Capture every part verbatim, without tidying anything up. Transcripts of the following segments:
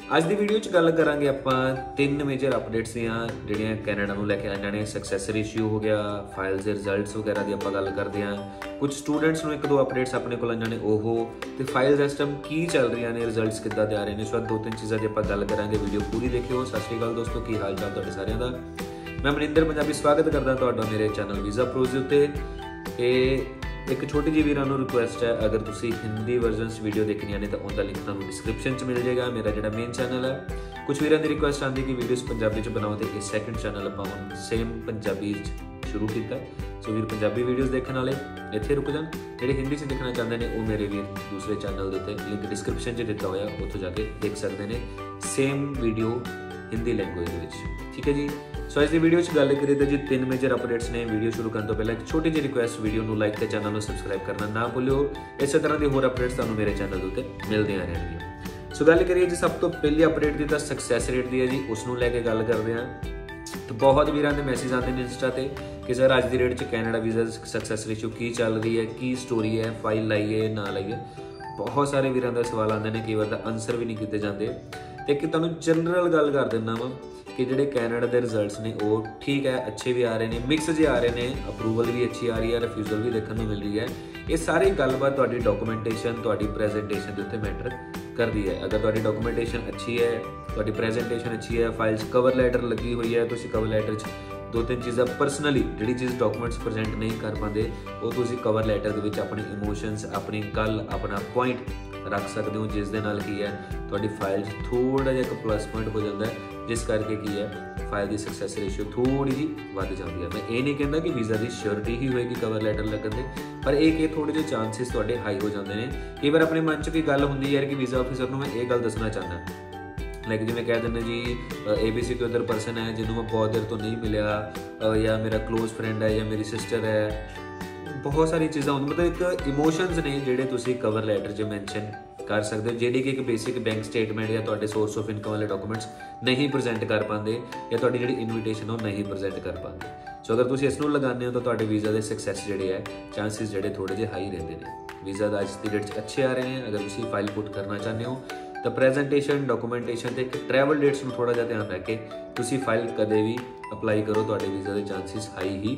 ਅੱਜ ਦੀ ਵੀਡੀਓ 'ਚ ਗੱਲ ਕਰਾਂਗੇ ਆਪਾਂ ਤਿੰਨ ਮੇਜਰ ਅਪਡੇਟਸ ਦੀਆਂ ਜਿਹੜੀਆਂ ਕੈਨੇਡਾ ਨੂੰ ਲੈ ਕੇ ਆਈਆਂ ਨੇ। ਸਕਸੈਸ ਰੇਸ਼ੀਓ ਹੋ ਗਿਆ, ਫਾਈਲਸ ਦੇ ਰਿਜ਼ਲਟਸ ਵਗੈਰਾ ਦੀ ਆਪਾਂ ਗੱਲ ਕਰਦੇ ਹਾਂ। ਕੁਝ ਸਟੂਡੈਂਟਸ ਨੂੰ ਇੱਕ ਦੋ ਅਪਡੇਟਸ ਆਪਣੇ ਕੋਲ ਆਈਆਂ ਨੇ ਉਹ, ਤੇ ਫਾਈਲ ਸਿਸਟਮ ਕੀ ਚੱਲ ਰਹੀਆਂ ਨੇ, ਰਿਜ਼ਲਟਸ ਕਿੱਦਾਂ ਦੇ ਆ ਰਹੇ ਨੇ। ਸੋ ਦੋ ਤਿੰਨ ਚੀਜ਼ਾਂ ਦੀ ਆਪਾਂ ਗੱਲ ਕਰਾਂਗੇ। ਵੀਡੀਓ ਪੂਰੀ ਦੇਖਿਓ। ਸਤਿ ਸ਼੍ਰੀ ਅਕਾਲ ਦੋਸਤੋ, ਕੀ ਹਾਲ ਚਾਲ ਤੁਹਾਡੇ ਸਾਰਿਆਂ ਦਾ। ਮੈਂ ਮਨਿੰਦਰ ਪੰਜਾਬੀ ਸਵਾਗਤ ਕਰਦਾ ਤੁਹਾਡਾ ਮੇਰੇ ਚੈਨਲ ਵੀਜ਼ਾ ਪ੍ਰੋਜ਼ ਉੱਤੇ। ਇਹ एक छोटी जी वीरां नूं रिक्वेस्ट है, अगर तुसी हिंदी वर्जनस वीडियो देखनी ने तो उनका लिंक तुहानूं डिस्क्रिप्शन च मिल जाएगा। मेरा जिहड़ा मेन चैनल है, कुछ वीरां दी रिक्वेस्ट आती कि वीडियोस पंजाबी च बनाओ, तो इस सैकेंड चैनल आपां हुण सेम पंजाबी च शुरू किया। सो वीर पंजाबी वीडियोस देखने वाले इत्थे रुक जान, जिहड़े हिंदी च देखना चाहते हैं वो मेरे वीर दूसरे चैनल के उत्ते लिंक डिस्क्रिप्शन च दिता होया, उत्थों जाके देख सकते हैं सेम वीडियो हिंदी लैंगुएज विच। ठीक है जी। सो अज की वीडियो गल करिए तो जी तीन मेजर अपडेट्स ने। वीडियो शुरू करने तो पहले एक छोटी जी रिक्वेस्ट, वीडियो को लाइक तो चैनल को सबसक्राइब करना ना भूलियो। इस तरह की होर अपडेट्स तुहानूं मेरे चैनल के उत्ते मिलदियां रहणगीਆਂ। सो गल करिए जी सब तो पहली अपडेट की, तो सक्सैस रेट की है जी, उसनूं लैके गल करते हैं। तो बहुत वीरां दे मैसेज आते हैं इंस्टा ते कि सर अज की रेट च कैनेडा वीज़ा सक्सैस रेशियो की चल रही है, की स्टोरी है, फाइल लाई है ना लाई है। बहुत सारे वीरां दा सवाल आते हैं, कई बार आंसर भी नहीं किए जाते। तो एक तुहानूं जनरल गल कर दिंदा वा कि जिहड़े कैनेडा के रिजल्ट्स ने वो ठीक है, अच्छे भी आ रहे हैं, मिक्स जे आ रहे हैं, अप्रूवल भी अच्छी आ रही है, रिफ्यूजल भी देखने को मिल रही है। ये सारी गलबात तुहाडी डॉक्यूमेंटेशन, तुहाडी प्रेजेंटेशन के उत्ते मैटर करती है। अगर तुहाडी डॉक्यूमेंटेशन अच्छी है, तुहाडी प्रेजेंटेशन अच्छी है, फाइल्स कवर लैटर लगी हुई है, तुसीं कवर लैटर च दो तीन चीज़ां पर्सनली जिहड़ी चीज़ डॉक्यूमेंट्स प्रेजेंट नहीं कर पाते वो तुसीं कवर लैटर दे विच अपने इमोशनस, अपनी गल, अपना पॉइंट रख सकते हो, जिस दे नाल की है तुहाडी फाइल थोड़ा जिहा एक प्लस पॉइंट हो जाता है, जिस करके की है फाइल की सक्सैस रेशियो थोड़ी जी वध जाती है। मैं ये नहीं कहता कि वीज़ा की श्योरिटी ही होएगी कवर लैटर लगन दे, पर एक ये थोड़े जे चांसिस तुहाडे हाई हो जाते हैं। कई बार अपने मन च भी गल हुंदी है कि वीज़ा ऑफिसर को मैं ये गल दसना चाहना, लाइक जिवें कह दें जी ए बी सी कोई उधर पर्सन है जिन्होंने मैं बहुत देर तो नहीं मिलिया, या मेरा क्लोज फ्रेंड है, या मेरी सिस्टर है। बहुत सारी चीज़ां होंदी, मतलब एक इमोशनस ने जिहड़े तुसीं कवर लैटर च मैंशन कर सकते हो, जिहड़ी कि एक बेसिक बैंक स्टेटमेंट या तुहाडे सोर्स ऑफ इनकम वाले डॉक्यूमेंट्स नहीं प्रजेंट कर पाते, या तुहाडी जिहड़ी इनविटेशन है नहीं प्रजेंट कर पाते। सो अगर तुसीं इसनूं लगाने हो तो तुहाडे वीज़ा के सक्सैस जिहड़े है चांसिस जिहड़े थोड़े जे हाई रहिंदे ने। वीज़ा दा अज दी डेट च अच्छे आ रहे हैं। अगर तुसीं फाइल पुट करना चाहते हो तो प्रेजेंटेशन, डॉक्यूमेंटेशन ते एक ट्रैवल डेट्स में थोड़ा जिहा ध्यान रख के तुसीं फाइल कदे भी अपलाई करो, तुहाडे वीज़ा के चांसिस हाई ही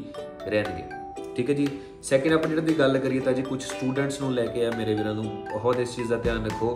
रहणगे। ठीक है जी। सैकेंड अपडेट की गल करिए तो जी कुछ स्टूडेंट्स नूं लैके आ मेरे वीरां नूं बहुत इस चीज़ का ध्यान रखो।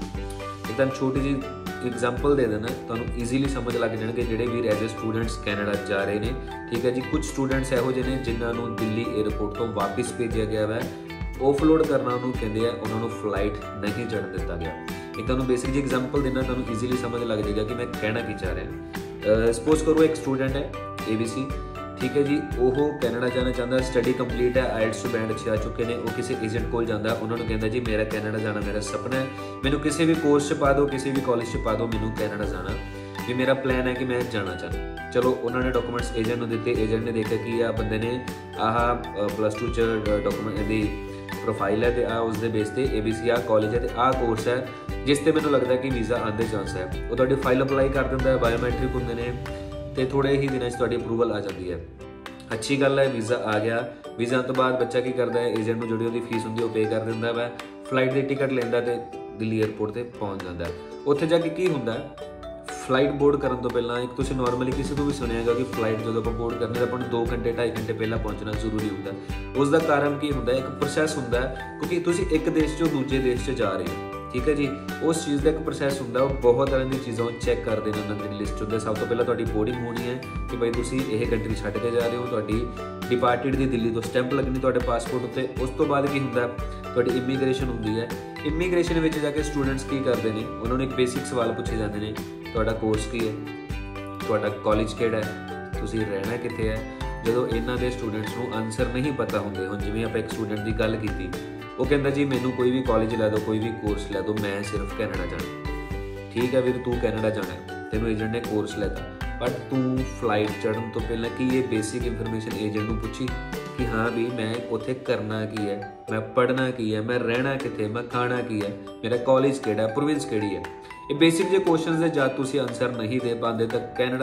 एकदम छोटी जी एग्जाम्पल दे देना, तुहानूं ईजीली समझ लग जाएगी जिहड़े वीर एज ए स्टूडेंट्स कैनेडा जा रहे हैं। ठीक है जी। कुछ स्टूडेंट्स इहो जिहे ने जिन्होंने दिल्ली एयरपोर्ट तो वापस भेजा गया है, ऑफलोड करना उन्होंने कहते हैं, उन्होंने फ्लाइट नहीं चढ़ दिता गया। एक तुहानूं बेसिक जी एग्जाम्पल देना, तुहानूं ईजीली समझ लग जाएगा कि मैं कहना की चाह रहा। सपोज करो एक स्टूडेंट है ए बी सी, ठीक है जी, वह कैनेडा जाना चाहता, स्टडी कंप्लीट है, आइल्स टू बैंड अच्छे आ चुके हैं, वो किसी एजेंट को जाता, उन्होंने कहता जी मेरा कैनेडा जाना मेरा सपना है, मैंने किसी भी कोर्स च पा दो, किसी भी कॉलेज च पा दो, मैंने कैनेडा जाना भी मेरा प्लान है कि मैं जाना चाहता। चलो उन्होंने डॉक्यूमेंट्स एजेंट को दिते, एजेंट ने देखा कि आ बंदे ने आह प्लस टू च डॉक्यूमेंट दी प्रोफाइल है, तो आ उसके बेस पर A B C uh college है, तो आ कोर्स है जिस ते मैंने लगता है कि वीज़ा आने चांस है। वो तुहाडी फाइल अपलाई कर दिंदा है, बायोमैट्रिक होंदे ने, तो थोड़े ही दिनों च तुहाडी अप्रूवल आ जाती है। अच्छी गल है, वीज़ा आ गया। वीज़ा तो बाद बच्चा की करता है, एजेंट को जिहड़ी फीस होंदी है पे कर दिंदा है, फ्लाइट की टिकट लैंदा ते दिल्ली एयरपोर्ट पर पहुँच जाता है। उत्थे जाके की हुंदा है, फ्लाइट बोर्ड करने तो पहला एक तुसीं नॉर्मली किसी को भी सुनिएगा कि फ्लाइट जो आप बोर्ड करने तो अपन दो घंटे ढाई घंटे पहला पहुँचना जरूरी होंदा। उसका कारण की होंदा, एक प्रोसैस होंदा है, क्योंकि तुसीं एक देश चों दूजे देश च जा रहे हो। ठीक है जी। उस चीज़ का एक प्रोसैस होंदा, वो बहुत तरह की चीज़ों चैक करते हैं, उन्होंने लिस्ट होंगे। सब तो पहला तुहाडी बोर्डिंग होनी है कि भाई तुसीं यह कंट्री छड्ड के जा रहे हो, तुहाडी डिपार्टेड की दिल्ली तो स्टैंप लगनी तुहाडे पासपोर्ट उत्ते। उस तो बाद की होंदा, तुहाडी इमीग्रेशन होंदी है। इमीग्रेशन में जाके स्टूडेंट्स की करते हैं, उन्होंने एक बेसिक सवाल पूछे जाते हैं, तुहाडा कोर्स की है, तुहाडा कॉलेज किहड़ा है, तुसीं रहना कित्थे है। जो इन्हां दे स्टूडेंट्स नूं आंसर नहीं पता होंगे, हुण जिवें आपां एक स्टूडेंट की गल कीती, वो कहता जी मैनू कोई भी कॉलेज लै दो, कोई भी कोर्स लै दो, मैं सिर्फ कैनेडा जाना। ठीक है वीर, तू कैनेडा जाना, तेनों एजेंट ने कोर्स लैता, बट तू फ्लाइट चढ़न तो पहले की ये बेसिक इंफॉर्मेशन एजेंट को पूछी कि हाँ भी मैं उत्थे करना की है, मैं पढ़ना की है, मैं रहना कित्थे, मैं खाना की है, मेरा कॉलेज किहड़ा, प्रोविंस किहड़ी है। ये बेसिक जो क्वेश्चन है जब तुसीं आंसर नहीं दे पाते तो कैनेडा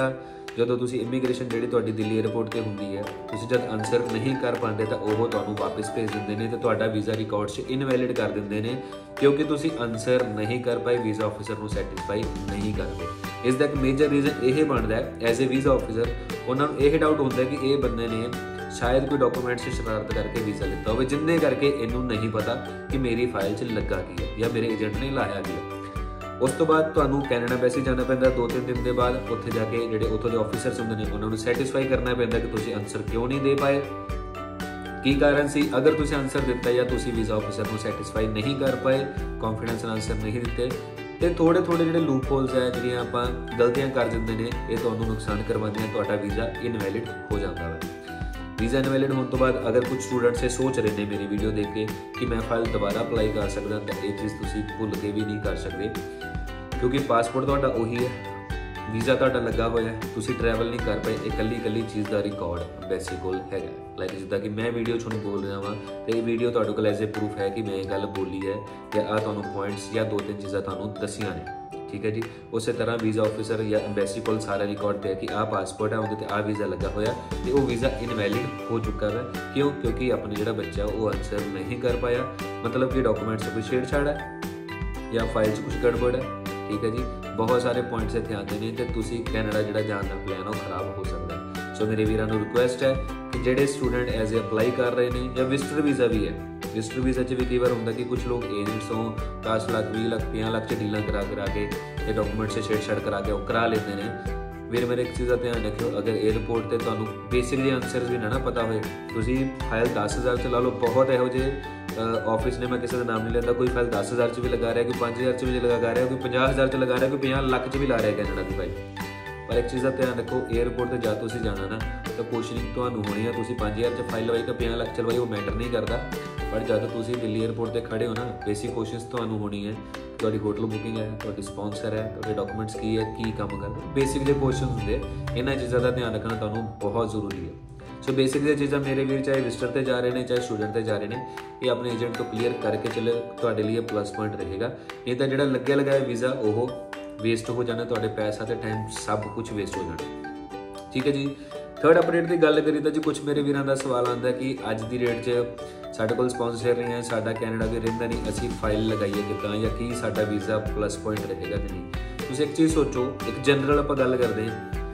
ਜਦੋਂ ਤੁਸੀਂ ਇਮੀਗ੍ਰੇਸ਼ਨ ਜਿਹੜੀ ਤੁਹਾਡੀ ਦਿੱਲੀ 에ਅਰਪੋਰਟ ਤੇ ਹੁੰਦੀ ਹੈ, ਤੁਸੀਂ ਜਦ ਆਨਸਰ ਨਹੀਂ ਕਰ ਪਾਉਂਦੇ ਤਾਂ ਉਹ ਤੁਹਾਨੂੰ ਵਾਪਸ ਭੇਜ ਦਿੰਦੇ ਨੇ ਤੇ ਤੁਹਾਡਾ ਵੀਜ਼ਾ ਰਿਕਾਰਡ 'ਚ ਇਨਵੈਲਿਡ ਕਰ ਦਿੰਦੇ ਨੇ, ਕਿਉਂਕਿ ਤੁਸੀਂ ਆਨਸਰ ਨਹੀਂ ਕਰ ਪਾਏ, ਵੀਜ਼ਾ ਆਫਿਸਰ ਨੂੰ ਸੈਟੀਸਫਾਈ ਨਹੀਂ ਕਰਦੇ। ਇਸ ਦਾ ਇੱਕ ਮੇਜਰ ਰੀਜ਼ਨ ਇਹ ਬਣਦਾ ਹੈ, ਐਜ਼ ਏ ਵੀਜ਼ਾ ਆਫਿਸਰ ਉਹਨਾਂ ਨੂੰ ਇਹ ਡਾਊਟ ਹੁੰਦਾ ਕਿ ਇਹ ਬੰਦੇ ਨੇ ਸ਼ਾਇਦ ਕੋਈ ਡਾਕੂਮੈਂਟਸ 'ਚ ਸ਼ਰਾਰਤ ਕਰਕੇ ਵੀਜ਼ਾ ਲਿੱਤਾ ਹੋਵੇ, ਜਿੰਨੇ ਕਰਕੇ ਇਹਨੂੰ ਨਹੀਂ ਪਤਾ ਕਿ ਮੇਰੀ ਫਾਈਲ 'ਚ ਲੱਗਾ ਕੀ ਹੈ ਜਾਂ ਮੇਰੇ ਏਜੰਟ ਨੇ ਲਾਇਆ ਕੀ ਹੈ। ਉਸ ਤੋਂ ਬਾਅਦ ਤੁਹਾਨੂੰ ਕੈਨੇਡਾ ਐਮਬੈਸੀ ਜਾਣਾ ਪੈਂਦਾ, ਦੋ ਤਿੰਨ ਦਿਨ ਦੇ ਬਾਅਦ ਉੱਥੇ ਜਾ ਕੇ ਜਿਹੜੇ ਉੱਥੋਂ ਦੇ ਆਫਿਸਰਸ ਹੁੰਦੇ ਨੇ ਉਹਨਾਂ ਨੂੰ ਸੈਟੀਸਫਾਈ ਕਰਨਾ ਪੈਂਦਾ ਕਿ ਤੁਸੀਂ ਆਨਸਰ ਕਿਉਂ ਨਹੀਂ ਦੇ ਪਾਏ, ਕੀ ਕਾਰਨ ਸੀ। ਅਗਰ ਤੁਸੀਂ ਆਨਸਰ ਦਿੱਤਾ ਜਾਂ ਤੁਸੀਂ ਵੀਜ਼ਾ ਆਫਿਸਰ ਨੂੰ ਸੈਟੀਸਫਾਈ ਨਹੀਂ ਕਰ ਪਾਏ, ਕੌਨਫੀਡੈਂਸ ਨਾਲ ਆਨਸਰ ਨਹੀਂ ਦਿੱਤੇ, ਤੇ ਥੋੜੇ ਥੋੜੇ ਜਿਹੜੇ ਲੂਪ ਹੋਲਸ ਹੈ, ਜਿਹੜੀਆਂ ਆਪਾਂ ਗਲਤੀਆਂ ਕਰ ਦਿੰਦੇ ਨੇ, ਇਹ ਤੁਹਾਨੂੰ ਨੁਕਸਾਨ ਕਰਵਾਉਂਦੀਆਂ, ਤੁਹਾਡਾ ਵੀਜ਼ਾ ਇਨਵੈਲਿਡ ਹੋ ਜਾਂਦਾ ਹੈ। ਵੀਜ਼ਾ ਇਨਵੈਲਿਡ ਹੋਣ ਤੋਂ ਬਾਅਦ ਅਗਰ ਕੁਝ ਸਟੂਡੈਂਟਸ ਇਹ ਸੋਚ ਰਹੇ ਨੇ ਮੇਰੀ ਵੀਡੀਓ ਦੇਖ ਕੇ ਕਿ ਮੈਂ ਫਾਈਲ ਦੁਬਾਰਾ ਅਪਲਾਈ ਕਰ ਸਕਦਾ, ਤਾਂ ਇਹ ਚੀਜ਼ ਤੁਸੀਂ ਭੁੱਲ ਕੇ ਵੀ ਨਹੀਂ ਕਰ ਸਕਦੇ, ਕਿਉਂਕਿ ਪਾਸਪੋਰਟ ਤੁਹਾਡਾ ਉਹੀ ਹੈ, ਵੀਜ਼ਾ ਤੁਹਾਡਾ ਲੱਗਾ ਹੋਇਆ, ਤੁਸੀਂ ਟਰੈਵਲ ਨਹੀਂ ਕਰ ਪਏ, ਇਕੱਲੀ ਇਕੱਲੀ ਚੀਜ਼ ਦਾ ਰਿਕਾਰਡ ਐਮਬੈਸੀ ਕੋਲ ਹੈਗਾ। ਲਾਈਕ ਜਿੱਦਾਂ ਕਿ ਮੈਂ ਵੀਡੀਓ 'ਚ ਹੁਣ ਬੋਲ ਰਿਹਾ ਵਾਂ ਤੇ ਇਹ ਵੀਡੀਓ ਤੁਹਾਡੇ ਕੋਲ ਐਜ਼ ਏ ਪ੍ਰੂਫ ਹੈ ਕਿ ਮੈਂ ਇਹ ਗੱਲ ਬੋਲੀ ਹੈ ਜਾਂ ਆਹ ਤੁਹਾਨੂੰ ਪੁਆਇੰਟਸ ਜਾਂ ਦੋ ਤਿੰਨ ਚੀਜ਼ਾਂ ਤੁਹਾਨੂੰ ਦੱਸੀਆਂ ਨੇ, ਠੀਕ ਹੈ ਜੀ। ਉਸੇ ਤਰ੍ਹਾਂ ਵੀਜ਼ਾ ਆਫਿਸਰ ਜਾਂ ਐਮਬੈਸੀ ਕੋਲ ਸਾਰਾ ਰਿਕਾਰਡ ਪਿਆ ਕਿ ਆਹ ਪਾਸਪੋਰਟ ਹੈ, ਉਹਦੇ ਤੇ ਆਹ ਵੀਜ਼ਾ ਲੱਗਾ ਹੋਇਆ ਤੇ ਉਹ ਵੀਜ਼ਾ ਇਨਵੈਲਿਡ ਹੋ ਚੁੱਕਾ ਹੈ। ਕਿਉਂ? ਕਿਉਂਕਿ ਆਪਣਾ ਜਿਹੜਾ ਬੱਚਾ ਉਹ ਆਨਸਰ ਨਹੀਂ ਕਰ ਪਾਇਆ, ਮਤਲਬ ਕਿ ਡਾਕੂਮੈਂਟਸ 'ਚ ਕੋਈ ਛੇੜਛਾੜ ਹੈ ਜਾਂ ਫਾਈਲ 'ਚ ਕੁਝ ਗੜਬੜ ਹੈ, ਠੀਕ ਹੈ ਜੀ। ਬਹੁਤ ਸਾਰੇ ਪੁਆਇੰਟਸ ਇੱਥੇ ਆਉਂਦੇ ਨੇ ਤੇ ਤੁਸੀਂ ਕੈਨੇਡਾ ਜਿਹੜਾ ਜਾਣ ਦਾ ਪਲਾਨ ਉਹ ਖਰਾਬ ਹੋ ਸਕਦਾ ਹੈ। ਸੋ ਮੇਰੇ ਵੀਰਾਂ ਨੂੰ ਰਿਕੁਐਸਟ ਹੈ ਕਿ ਜਿਹੜੇ ਸਟੂਡੈਂਟ ਐਜ਼ ਏ ਅਪਲਾਈ ਕਰ ਰਹੇ ਨੇ ਜਾਂ ਵਿਜ਼ਟਰ ਵੀਜ਼ਾ ਵੀ ਹੈ, ਵਿਜ਼ਟਰ ਵੀਜ਼ਾ 'ਚ ਵੀ ਕਈ ਵਾਰ ਹੁੰਦਾ ਕਿ ਕੁਝ ਲੋਕ ਏਜੰਟਸ ਹੋਂ ਦਸ ਲੱਖ ਵੀਹ ਲੱਖ ਪੰਜਾਹ ਲੱਖ 'ਚ ਡੀਲਾਂ ਕਰਾ ਕਰਾ ਕੇ ਤੇ ਡਾਕੂਮੈਂਟਸ 'ਚ ਛੇੜਛਾੜ ਕਰਾ ਕੇ ਉਹ ਕਰਾ ਲੈਂਦੇ ਨੇ। ਵੀਰ ਮੇਰੇ ਇੱਕ ਚੀਜ਼ ਦਾ ਧਿਆਨ ਰੱਖਿਓ, ਅਗਰ 에ਅਰਪੋਰਟ ਤੇ ਤੁਹਾਨੂੰ ਬੇਸਿਕ ਜਿਹੇ ਆਨਸਰਸ ਵੀ ਨਾ ਪਤਾ ਹੋਏ, ਤੁਸੀਂ ਫਾਈਲ ਦਸ ਹਜ਼ਾਰ 'ਚ ਲਾ ਲਓ, ਬਹੁਤ ਇਹੋ ਜਿਹੇ ਆਫਿਸ ਨੇ, ਮੈਂ ਕਿਸੇ ਦਾ ਨਾਮ ਨਹੀਂ ਲੈਂਦਾ, ਕੋਈ ਫਾਈਲ ਦਸ ਹਜ਼ਾਰ 'ਚ ਵੀ ਲਗਾ ਰਿਹਾ, ਕੋਈ ਪੰਜ ਹਜ਼ਾਰ 'ਚ ਵੀ ਲਗਾ ਰਿਹਾ, ਕੋਈ ਪੰਜਾਹ ਹਜ਼ਾਰ 'ਚ ਲਗਾ ਰਿਹਾ, ਕੋਈ ਪੰਜਾਹ ਲੱਖ 'ਚ ਵੀ ਲਾ ਰਿਹਾ ਕੈਨੇਡਾ ਦੀ ਫਾਈਲ। ਪਰ ਇੱਕ ਚੀਜ਼ ਦਾ ਧਿਆਨ ਰੱਖੋ, 에ਅਰਪੋਰਟ ਤੇ ਜਦ ਤੁਸੀਂ ਜਾਣਾ ਨਾ ਤਾਂ ਕੁਐਸਚਨਿੰਗ ਤੁਹਾਨੂੰ ਹੋਣੀ ਹੈ, ਤੁਸੀਂ ਪੰਜ ਹਜ਼ਾਰ 'ਚ ਫਾਈਲ ਲਵਾਈ ਕਿ ਪੰਜਾਹ ਲੱਖ 'ਚ ਲਵਾਈ, ਉਹ ਮੈਟਰ ਨਹੀਂ ਕਰਦਾ। ਪਰ ਜਦ ਤੁਸੀਂ ਦਿੱਲੀ 에ਅਰਪੋਰਟ ਤੇ ਖੜੇ ਹੋ ਨਾ, ਬੇਸਿਕ ਕੁਐਸਚਨਸ ਤੁਹਾਨੂੰ ਹੋਣੀ ਹੈ, ਤੁਹਾਡੀ ਹੋਟਲ ਬੁਕਿੰਗ ਹੈ, ਤੁਹਾਡੀ ਸਪਾਂਸਰ ਹੈ, ਤੁਹਾਡੇ ਡਾਕੂਮੈਂਟਸ ਕੀ ਹੈ, ਕੀ ਕੰਮ ਕਰਦੇ, ਬੇਸਿਕ ਜਿਹੇ ਕੁਐਸਚਨਸ ਹੁੰਦੇ, ਇਹਨਾਂ ਚੀਜ਼ਾਂ ਦਾ ਧਿਆਨ ਰੱਖਣਾ ਤੁਹਾਨੂੰ ਬਹੁਤ ਜ਼ਰੂਰੀ ਹੈ। ਸੋ ਬੇਸਿਕ ਦੀਆਂ ਚੀਜ਼ਾਂ ਮੇਰੇ ਵੀਰ ਚਾਹੇ ਵਿਜ਼ਟਰ ਤੇ ਜਾ ਰਹੇ ਨੇ ਚਾਹੇ ਸਟੂਡੈਂਟ ਤੇ ਜਾ ਰਹੇ ਨੇ, ਇਹ ਆਪਣੇ ਏਜੰਟ ਤੋਂ ਕਲੀਅਰ ਕਰਕੇ ਚੱਲੇ, ਤੁਹਾਡੇ ਲਈ ਪਲੱਸ ਪੁਆਇੰਟ ਰਹੇਗਾ। ਨਹੀਂ ਤਾਂ ਜਿਹੜਾ ਲੱਗਿਆ ਲਗਾਇਆ ਵੀਜ਼ਾ ਉਹ ਵੇਸਟ ਹੋ ਜਾਣਾ, ਤੁਹਾਡੇ ਪੈਸਾ ਤੇ ਟਾਈਮ ਸਭ ਕੁਝ ਵੇਸਟ ਹੋ ਜਾਣਾ, ਠੀਕ ਹੈ ਜੀ। ਥਰਡ ਅਪਡੇਟ ਦੀ ਗੱਲ ਕਰੀ ਤਾਂ ਜੀ ਕੁਝ ਮੇਰੇ ਵੀਰਾਂ ਦਾ ਸਵਾਲ ਆਉਂਦਾ ਕਿ ਅੱਜ ਦੀ ਡੇਟ 'ਚ ਸਾਡੇ ਕੋਲ ਸਪਾਂਸਰ ਨਹੀਂ ਹੈ, ਸਾਡਾ ਕੈਨੇਡਾ ਵੀ ਰਹਿੰਦਾ ਨਹੀਂ, ਅਸੀਂ ਫਾਈਲ ਲਗਾਈਏ ਕਿੱਦਾਂ ਜਾਂ ਕੀ ਸਾਡਾ ਵੀਜ਼ਾ ਪਲੱਸ ਪੁਆਇੰਟ ਰਹੇਗਾ ਕਿ ਨਹੀਂ। ਤੁਸੀਂ ਇੱਕ ਚੀਜ਼ ਸੋਚੋ, ਇੱਕ ਜਨਰਲ ਆਪਾਂ ਗੱਲ ਕਰਦੇ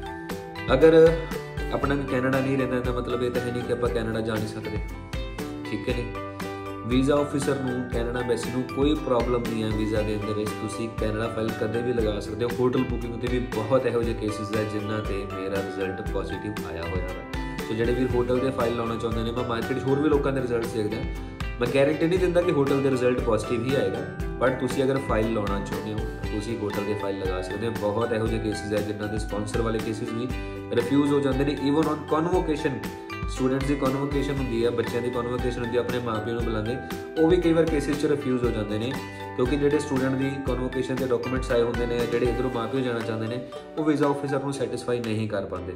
ਹਾਂ, ਅਗਰ ਆਪਣਾ ਕੈਨੇਡਾ ਨਹੀਂ ਰਹਿੰਦਾ ਤਾਂ ਮਤਲਬ ਇਹ ਤਾਂ ਹੈ ਨਹੀਂ ਕਿ ਆਪਾਂ ਕੈਨੇਡਾ ਜਾ ਨਹੀਂ ਸਕਦੇ, ਠੀਕ ਹੈ ਜੀ। ਵੀਜ਼ਾ ਆਫਿਸਰ ਨੂੰ ਕੈਨੇਡਾ ਐਮਬੈਸੀ ਨੂੰ ਕੋਈ ਪ੍ਰੋਬਲਮ ਨਹੀਂ ਹੈ ਵੀਜ਼ਾ ਦੇ ਅੰਦਰ, ਤੁਸੀਂ ਕੈਨੇਡਾ ਫਾਈਲ ਕਦੇ ਵੀ ਲਗਾ ਸਕਦੇ ਹੋ। ਹੋਟਲ ਬੁਕਿੰਗ ਤੇ ਵੀ ਬਹੁਤ ਇਹੋ ਜਿਹੇ ਕੇਸਿਸ ਹੈ ਜਿਨ੍ਹਾਂ ਤੇ ਮੇਰਾ ਰਿਜ਼ਲਟ ਪੋਜ਼ਿਟਿਵ ਆਇਆ ਹੋਇਆ ਹੈ। ਸੋ ਜਿਹੜੇ ਵੀ ਹੋਟਲ ਦੇ ਫਾਈਲ ਲਾਉਣਾ ਚਾਹੁੰਦੇ ਨੇ, ਮੈਂ ਮਾਰਕੀਟ 'ਚ ਹੋਰ ਵੀ ਲੋਕਾਂ ਦੇ ਰਿਜ਼ਲਟ ਦੇਖਦਾ, ਮੈਂ ਗਾਰੰਟੀ ਨਹੀਂ ਦਿੰਦਾ ਕਿ ਹੋਟਲ ਦੇ ਰਿਜ਼ਲਟ ਪੋਜ਼ਿਟਿਵ ਹੀ ਆਏਗਾ, ਬਟ ਤੁਸੀਂ ਅਗਰ ਫਾਈਲ ਲਾਉਣਾ ਚਾਹੁੰਦੇ ਹੋ ਤੁਸੀਂ ਹੋਟਲ ਦੇ ਫਾਈਲ ਲਗਾ ਸਕਦੇ ਹੋ। ਬਹੁਤ ਇਹੋ ਜਿਹੇ ਕੇਸਿਸ ਹੈ ਜਿਨ੍ਹਾਂ ਦੇ ਸਪਾਂਸਰ ਵਾਲੇ ਕੇਸਿਸ ਵੀ ਰਿਫਿਊਜ਼ ਹੋ ਜਾਂਦੇ ਨੇ, ਈਵਨ ਔਨ ਕਨਵੋਕੇਸ਼ਨ। ਸਟੂਡੈਂਟਸ ਦੀ ਕਨਵੋਕੇਸ਼ਨ ਹੁੰਦੀ ਹੈ, ਬੱਚਿਆਂ ਦੀ ਕਨਵੋਕੇਸ਼ਨ ਹੁੰਦੀ ਹੈ, ਆਪਣੇ ਮਾਪਿਆਂ ਨੂੰ ਬੁਲਾਉਂਦੇ, ਉਹ ਵੀ ਕਈ ਵਾਰ ਕੇਸਿਸ 'ਚ ਰਿਫਿਊਜ਼ ਹੋ ਜਾਂਦੇ ਨੇ, ਕਿਉਂਕਿ ਜਿਹੜੇ ਸਟੂਡੈਂਟ ਦੀ ਕਨਵੋਕੇਸ਼ਨ ਦੇ ਡਾਕੂਮੈਂਟਸ ਆਏ ਹੁੰਦੇ ਨੇ, ਜਿਹੜੇ ਇੱਧਰੋਂ ਮਾਪਿਓ ਜਾਣਾ ਚਾਹੁੰਦੇ ਨੇ, ਉਹ ਵੀਜ਼ਾ ਆਫਿਸਰ ਨੂੰ ਸੈਟੀਸਫਾਈ ਨਹੀਂ ਕਰ ਪਾਉਂਦੇ,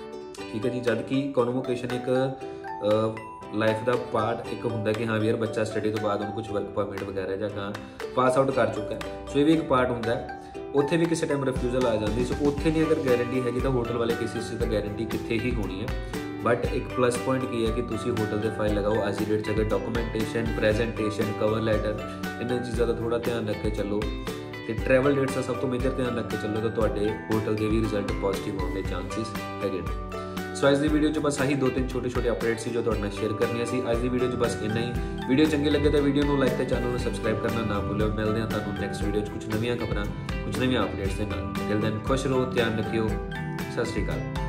ਠੀਕ ਹੈ ਜੀ। ਜਦ ਕਿ ਕਨਵੋਕੇਸ਼ਨ ਇੱਕ ਲਾਈਫ ਦਾ ਪਾਰਟ ਇੱਕ ਹੁੰਦਾ ਕਿ ਹਾਂ ਵੀ ਯਾਰ ਬੱਚਾ ਸਟੱਡੀ ਤੋਂ ਬਾਅਦ ਉਹਨੂੰ ਕੁਝ ਵਰਕ ਪਰਮਿਟ ਵਗੈਰਾ ਜਾਂ ਕਾਂ ਪਾਸ ਆਊਟ ਕਰ ਚੁੱਕਾ ਹੈ, ਸੋ ਇਹ ਵੀ ਇੱਕ ਪਾਰਟ ਹੁੰਦਾ ਹੈ। ਉੱਥੇ ਵੀ ਕਿਸੇ ਟਾਈਮ ਰਿਫਿਊਜ਼ਲ ਆ ਜਾਂਦੀ, ਸੋ ਉੱਥੇ ਨਹੀਂ ਅਗਰ ਗਾਰੰਟੀ ਹੈਗੀ ਤਾਂ ਹੋਟਲ ਵਾਲੇ ਕੇਸਿਸ 'ਚ ਤਾਂ ਗਾਰੰਟੀ ਕਿੱਥੇ ਹੀ ਹੋਣੀ ਹੈ। ਬਟ ਇੱਕ ਪਲੱਸ ਪੁਆਇੰਟ ਕੀ ਹੈ ਕਿ ਤੁਸੀਂ ਹੋਟਲ ਦੇ ਫਾਈਲ ਲਗਾਓ, ਅੱਜ ਦੀ ਡੇਟ 'ਚ ਅਗਰ ਡਾਕੂਮੈਂਟੇਸ਼ਨ, ਪ੍ਰੈਜੈਂਟੇਸ਼ਨ, ਕਵਰ ਲੈਟਰ, ਇਹਨਾਂ ਚੀਜ਼ਾਂ ਦਾ ਥੋੜ੍ਹਾ ਧਿਆਨ ਰੱਖ ਕੇ ਚੱਲੋ ਤੇ ਟਰੈਵਲ ਡੇਟਸ ਦਾ ਸਭ ਤੋਂ ਮੇਜਰ ਧਿਆਨ ਰੱਖ ਕੇ ਚੱਲੋ ਤਾਂ ਤੁਹਾਡੇ ਹੋਟਲ ਦੇ ਵੀ ਰਿਜ਼ਲਟ ਪੋਜ਼ਿਟਿਵ ਹੋਣ ਦੇ ਚਾਂਸਿਸ ਹੈਗੇ ਨੇ। ਸੋ ਅੱਜ ਦੀ ਵੀਡੀਓ 'ਚ ਬਸ ਆਹੀ ਦੋ ਤਿੰਨ ਛੋਟੇ ਛੋਟੇ ਅਪਡੇਟ ਸੀ ਜੋ ਤੁਹਾਡੇ ਨਾਲ ਸ਼ੇਅਰ ਕਰਨੀਆਂ ਸੀ। ਅੱਜ ਦੀ ਵੀਡੀਓ 'ਚ ਬਸ ਇੰਨਾ ਹੀ। ਵੀਡੀਓ ਚੰਗੀ ਲੱਗੇ ਤਾਂ ਵੀਡੀਓ ਨੂੰ ਲਾਈਕ ਤੇ ਚੈਨਲ ਨੂੰ ਸਬਸਕ੍ਰਾਈਬ ਕਰਨਾ ਨਾ ਭੁੱਲਿਓ। ਮਿਲਦੇ ਹਾਂ ਤੁਹਾਨੂੰ ਨੈਕਸਟ ਵੀਡੀਓ 'ਚ ਕੁਝ ਨਵੀਆਂ ਖਬਰਾਂ, ਕੁਝ ਨਵੀਆਂ ਅਪਡੇਟਸ ਦੇ ਨਾਲ। ਟਿਲ ਦੈਨ ਖੁਸ਼ ਰਹੋ, ਧਿਆਨ ਰੱਖਿਓ, ਸਤਿ ਸ਼੍ਰੀ ਅਕਾਲ।